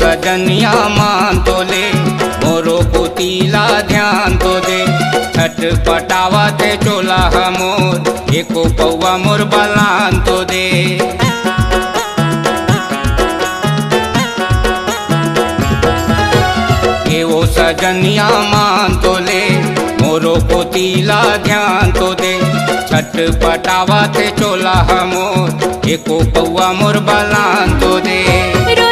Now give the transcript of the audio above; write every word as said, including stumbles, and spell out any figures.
सजनिया मान तो ले, मोरो पुतीला ध्यान तो दे। छठ पटावा ते चोला हमोर, एको पौवा मोर बलान तो दे। वो सजनिया मान तो ले, मोरो पुतीला ध्यान तो दे। छठ पटावा ते चोला हमोर, एको पौवा मोर बलान तो दे।